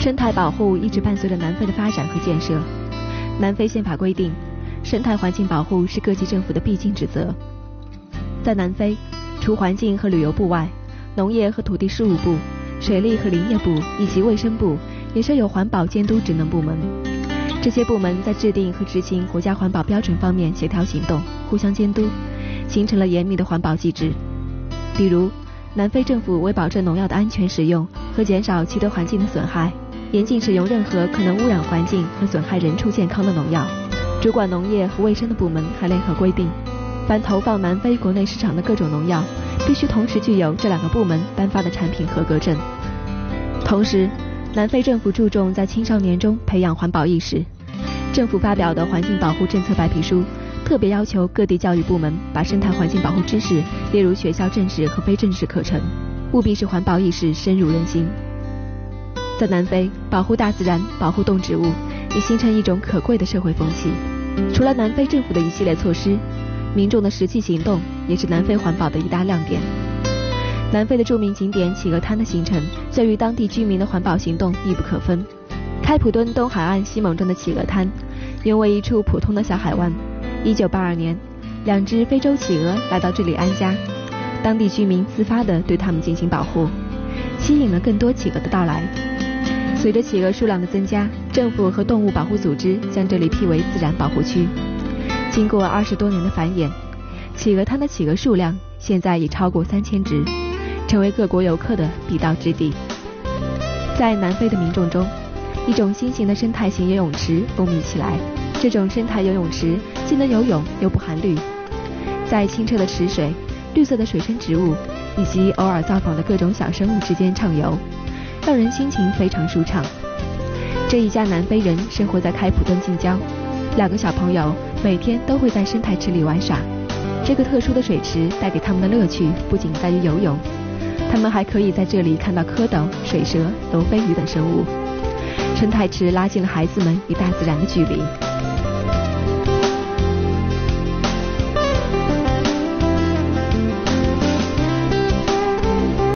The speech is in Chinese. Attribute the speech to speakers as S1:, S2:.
S1: 生态保护一直伴随着南非的发展和建设。南非宪法规定，生态环境保护是各级政府的必经职责。在南非，除环境和旅游部外，农业和土地事务部、水利和林业部以及卫生部也设有环保监督职能部门。这些部门在制定和执行国家环保标准方面协调行动，互相监督，形成了严密的环保机制。比如，南非政府为保证农药的安全使用和减少其对环境的损害，严禁使用任何可能污染环境和损害人畜健康的农药。主管农业和卫生的部门还联合规定，凡投放南非国内市场的各种农药，必须同时具有这2个部门颁发的产品合格证。同时，南非政府注重在青少年中培养环保意识。政府发表的环境保护政策白皮书特别要求各地教育部门把生态环境保护知识列入学校正式和非正式课程，务必使环保意识深入人心。在南非，保护大自然、保护动植物已形成一种可贵的社会风气。除了南非政府的一系列措施，民众的实际行动也是南非环保的一大亮点。南非的著名景点企鹅滩的形成，就与当地居民的环保行动密不可分。开普敦东海岸西蒙镇的企鹅滩，原为一处普通的小海湾。1982年，2只非洲企鹅来到这里安家，当地居民自发地对它们进行保护，吸引了更多企鹅的到来。随着企鹅数量的增加，政府和动物保护组织将这里辟为自然保护区。经过20多年的繁衍，企鹅滩的企鹅数量现在已超过3000只，成为各国游客的必到之地。在南非的民众中，一种新型的生态型游泳池风靡起来。这种生态游泳池既能游泳又不含氯，在清澈的池水、绿色的水生植物以及偶尔造访的各种小生物之间畅游，让人心情非常舒畅。这一家南非人生活在开普敦近郊，2个小朋友每天都会在生态池里玩耍。这个特殊的水池带给他们的乐趣不仅在于游泳，他们还可以在这里看到蝌蚪、水蛇、楼飞鱼等生物。生态池拉近了孩子们与大自然的距离。